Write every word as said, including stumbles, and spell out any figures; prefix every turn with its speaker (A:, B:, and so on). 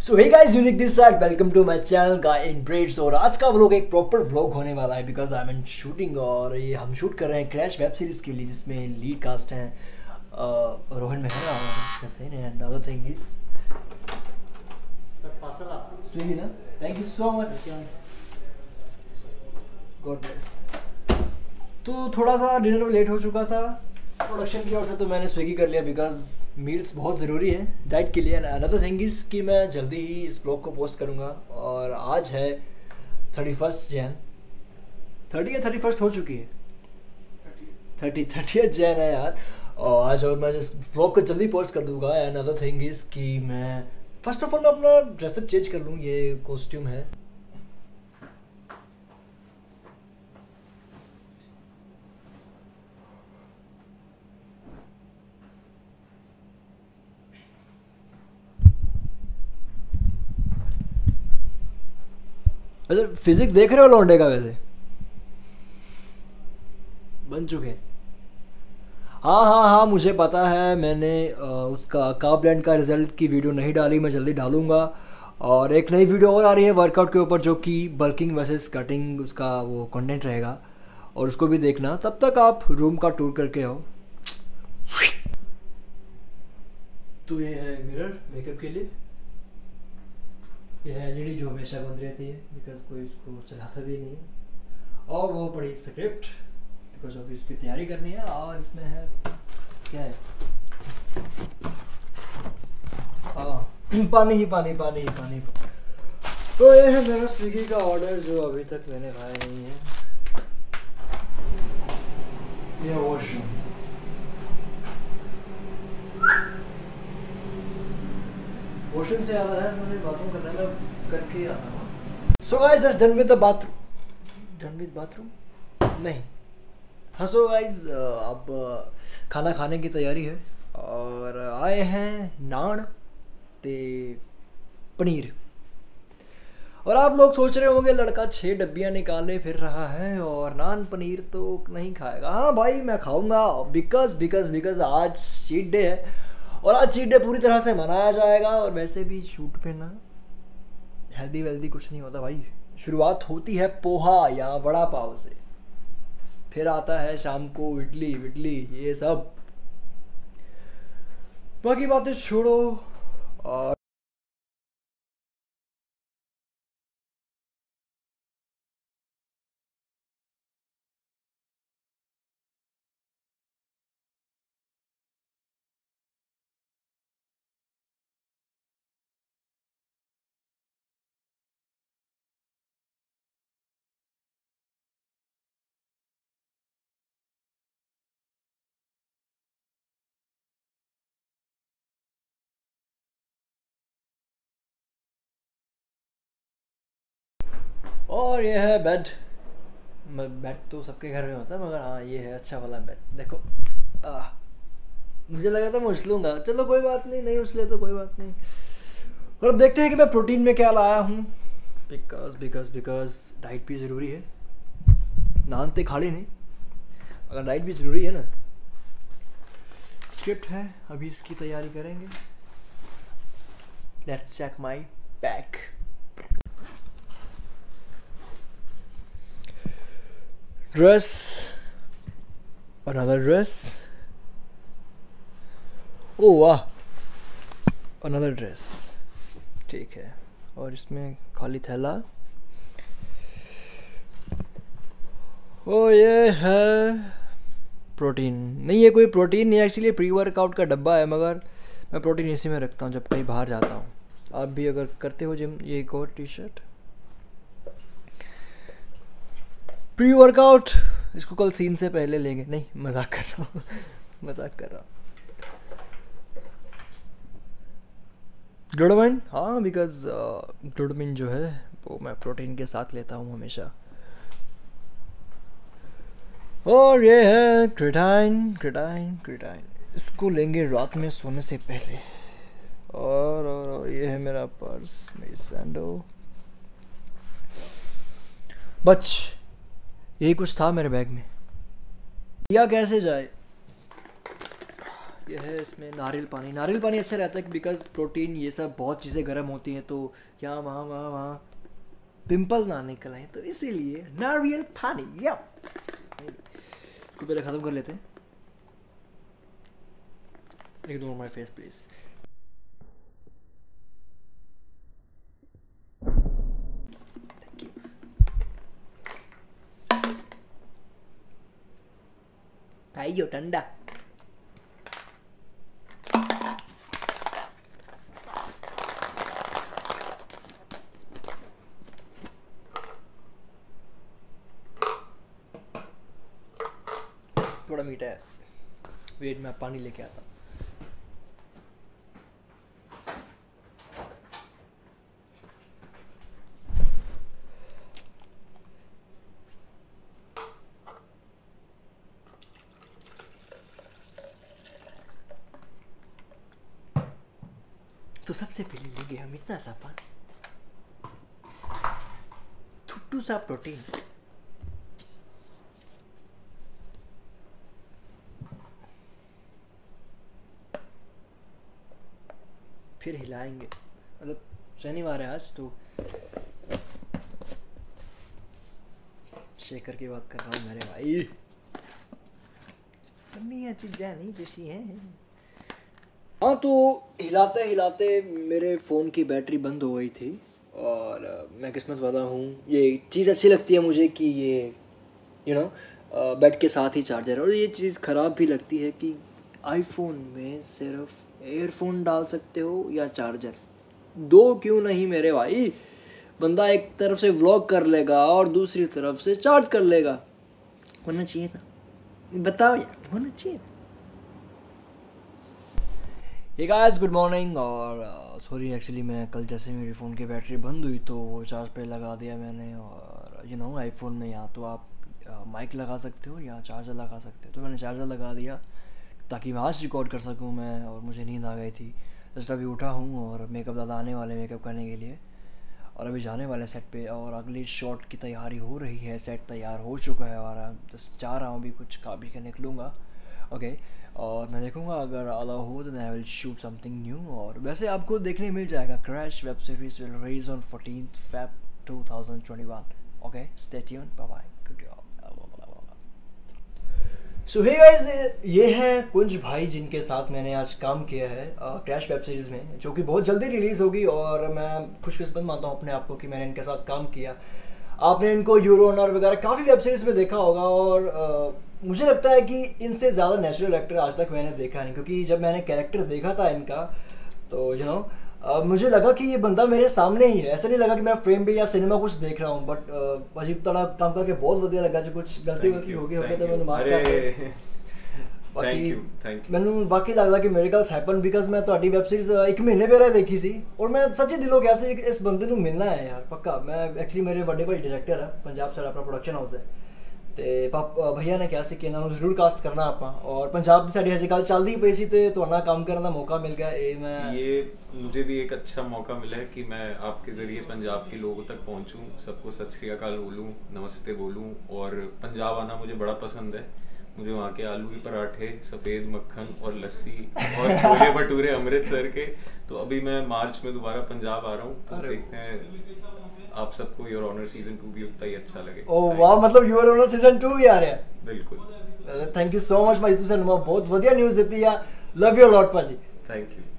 A: So hey guys, unique this side, welcome to my channel guy in breads. और आज का vlog एक proper vlog होने वाला है because I am in shooting. और ये हम शूट कर रहे हैं क्रैश वेब सीरीज़ के लिए, जिसमें लीड कास्ट हैं रोहन मेहरा और सही नहीं। And other thing is Swiggy ना। Thank you so much, God bless. तो थोड़ा सा डिनर लेट हो चुका था प्रोडक्शन की ओर से, तो मैंने स्विगी कर लिया बिकॉज मील्स बहुत ज़रूरी है डाइट के लिए। अनदर थिंग इज़ कि मैं जल्दी ही इस ब्लॉग को पोस्ट करूँगा। और आज है थर्टी फर्स्ट जैन, थर्टी या थर्टी फर्स्ट हो चुकी है, थर्टी थर्टी जैन है यार। और आज और मैं इस ब्लॉग को जल्दी पोस्ट कर दूँगा। एंड अदर थिंग इज़ कि मैं फर्स्ट ऑफ ऑल मैं अपना ड्रेसअप चेंज कर लूँ। ये कॉस्ट्यूम है, वैसे फिजिक्स देख रहे हो लौंडे का, वैसे बन चुके हैं। हाँ हाँ हाँ मुझे पता है, मैंने आ, उसका काब्लैंड का रिजल्ट की वीडियो नहीं डाली, मैं जल्दी डालूंगा। और एक नई वीडियो और आ रही है वर्कआउट के ऊपर, जो कि बल्किंग वर्सेस कटिंग, उसका वो कंटेंट रहेगा और उसको भी देखना। तब तक आप रूम का टूर करके आओ। तो ये है मिरर मेकअप के लिए, ये है एलईडी जो हमेशा बंद रहती है बिकॉज कोई इसको चलाता भी नहीं है। और वो पड़ी स्क्रिप्ट बिकॉज अभी इसकी तैयारी करनी है। और इसमें है क्या है, हाँ पानी ही पानी पानी ही पानी। तो ये है मेरा स्विगी का ऑर्डर जो अभी तक मैंने खाया नहीं है। ये वॉशरूम, वॉशरूम से याद आया मुझे बाथरूम करना है, मैं करके ही आता हूँ। So guys, just done with the bathroom, done with bathroom नहीं। हाँ सो गाइस, अब खाना खाने की तैयारी है और आए हैं नान ते पनीर। और आप लोग सोच रहे होंगे लड़का छः डब्बियाँ निकाले फिर रहा है और नान पनीर तो नहीं खाएगा। हाँ भाई मैं खाऊंगा बिकॉज बिकॉज बिकॉज आज चीट डे है और आज चीट डे पूरी तरह से मनाया जाएगा। और वैसे भी शूट पे ना हेल्दी वेल्दी कुछ नहीं होता भाई। शुरुआत होती है पोहा या वड़ा पाव से, फिर आता है शाम को इडली विडली ये सब, बाकी बातें छोड़ो। और और ये है बेड। बेड तो सबके घर में होता है, मगर हाँ ये है अच्छा वाला बेड। देखो आ, मुझे लगा था मैं उछलूंगा, चलो कोई बात नहीं, नहीं उछले तो कोई बात नहीं। और अब देखते हैं कि मैं प्रोटीन में क्या लाया हूँ। बिकॉज बिकॉज बिकॉज डाइट भी ज़रूरी है, नान ते खाली नहीं, अगर डाइट भी ज़रूरी है ना। स्क्रिप्ट है, अभी इसकी तैयारी करेंगे। Let's check my bag. Dress, another dress, ओ वाह another ड्रेस, ठीक है। और इसमें खाली थैला। ओ ये है प्रोटीन, नहीं ये कोई प्रोटीन नहीं, एक्चुअली प्री वर्कआउट का डब्बा है, मगर मैं प्रोटीन इसी में रखता हूँ जब कहीं बाहर जाता हूँ। आप भी अगर करते हो जिम, ये एक और टी शर्ट प्री वर्कआउट, इसको कल सीन से पहले लेंगे। नहीं मजाक कर रहा हूँ मजाक कर रहा हूँ। ग्लूटामाइन, हाँ बिकॉज ग्लूटामाइन जो है वो मैं प्रोटीन के साथ लेता हूँ हमेशा। और ये है क्रेटाइन, क्रेटाइन क्रेटाइन इसको लेंगे रात में सोने से पहले। और और, और ये है मेरा पर्स, मेरी सैंडल, बच यही कुछ था मेरे बैग में। या कैसे जाए, ये है इसमें नारियल पानी। नारियल पानी अच्छा रहता है बिकॉज प्रोटीन ये सब बहुत चीज़ें गर्म होती हैं तो यहाँ वहाँ वहाँ वहाँ पिंपल ना निकल आए, तो इसीलिए नारियल पानी। या इसको पहले ख़त्म कर लेते हैं। Ignore my face please. भाइयों ठंडा। थोड़ा मीठा है, वेट में पानी लेके आता। तो सबसे पहले लेंगे हम इतना सा पानी, थुट्टू सा प्रोटीन, फिर हिलाएंगे। मतलब शनिवार है आज तो शेकर की बात कर रहा हूँ मेरे भाई। अन्य चीज़ें नहीं जैसी हैं। हाँ तो हिलाते हिलाते मेरे फ़ोन की बैटरी बंद हो गई थी और uh, मैं किस्मत वाला हूँ। ये चीज़ अच्छी लगती है मुझे कि ये यू नो बेड के साथ ही चार्जर है। और ये चीज़ ख़राब भी लगती है कि आईफोन में सिर्फ एयरफोन डाल सकते हो या चार्जर, दो क्यों नहीं मेरे भाई। बंदा एक तरफ से व्लॉग कर लेगा और दूसरी तरफ से चार्ज कर लेगा, होना चाहिए ना, बताओ यार, होना चाहिए। Hey guys good morning. और सॉरी uh, एक्चुअली मैं कल जैसे मेरी फ़ोन की बैटरी बंद हुई तो वो चार्ज पे लगा दिया मैंने। और यू नो आईफोन में या तो आप माइक uh, लगा सकते हो या चार्जर लगा सकते हो, तो मैंने चार्जर लगा दिया ताकि मैं आज रिकॉर्ड कर सकूं मैं। और मुझे नींद आ गई थी, जस्ट अभी उठा हूँ और मेकअप दादा आने वाले मेकअप करने के लिए और अभी जाने वाले सेट पे और अगले शॉट की तैयारी हो रही है। सेट तैयार हो चुका है और जस्ट जा रहा हूँ अभी कुछ खा भी के निकलूँगा। Okay okay. और मैं देखूँगा अगर अलाउ हो तो I will shoot something new. और वैसे आपको देखने मिल जाएगा crash web series will release on fourteenth Feb two thousand twenty one. Okay stay tuned, bye bye, good job. So hey guys, ये हैं कुंज भाई जिनके साथ मैंने आज काम किया है क्रैश वेब सीरीज़ में, जो कि बहुत जल्दी रिलीज़ होगी। और मैं खुशकिस्मत मानता हूँ अपने आप को कि मैंने इनके साथ काम किया। आपने इनको यूरो ऑनर वगैरह काफ़ी वेब सीरीज़ में देखा होगा और आ, मुझे लगता है कि इनसे ज़्यादा नेचुरल एक्टर आज तक मैंने देखा नहीं। क्योंकि जब मैंने कैरेक्टर देखा था इनका तो यू नो Uh, मुझे लगा कि ये बंदा मेरे सामने ही है। ऐसा नहीं लगा कि मैं फ्रेम पे या सिनेमा कुछ देख रहा हूँ। बट uh, अजीब तरह काम करके बहुत बढ़िया लगा। जो कुछ गलती गलती हो गई होगी तो मैंने माफ कर दिया। बाकी मैंने बाकी लगता कि मेरिकल्स हैपन बिकॉज मैं ਤੁਹਾਡੀ ਵੈਬ ਸੀਰੀਜ਼ एक महीने पहले देखी सी और मैं सच्ची दिलों गया ਸੀ इस बंदे ਨੂੰ मिलना है यार पक्का। मैं एक्चुअली मेरे ਵੱਡੇ ਭਾਈ डायरेक्टर है पंजाब साਡਾ अपना प्रोडक्शन हाउस है ਤੇ ਭਈਆ ਨੇ ਕਿਹਾ ਸੀ ਕਿ ਇਹਨਾਂ ਨੂੰ ਜ਼ਰੂਰ ਕਾਸਟ ਕਰਨਾ ਆਪਾਂ। और पंजाब ਦੀ ਸਾਡੀ ਹਜੇ ਗੱਲ ਚੱਲਦੀ ਪਈ ਸੀ ਤੇ ਤੁਹਾਡਾ ਕੰਮ ਕਰਨ ਦਾ ਮੌਕਾ ਮਿਲ ਗਿਆ। ਇਹ मैं
B: ये मुझे भी एक अच्छा मौका मिला है कि मैं आपके ज़रिए पंजाब के लोगों तक पहुंचूं, सबको सत श्री अकाल बोलूं, नमस्ते बोलूं। और पंजाब आना मुझे बड़ा पसंद है। मुझे वहाँ के आलू के पराठे, सफ़ेद मक्खन और लस्सी और छोले भटूरे अमृतसर के। तो अभी मैं मार्च में दोबारा पंजाब आ रहा हूँ, तो देखते हैं आप सबको योर ऑनर सीजन टू भी उतना ही अच्छा लगे।
A: ओह वाह, मतलब योर ऑनर सीजन टू भी आ रहा है।
B: बिल्कुल,
A: थैंक यू सो मच भाई, तुझे बहुत बढ़िया न्यूज़ देती है। लव यू लॉट भाजी,
B: थैंक यू।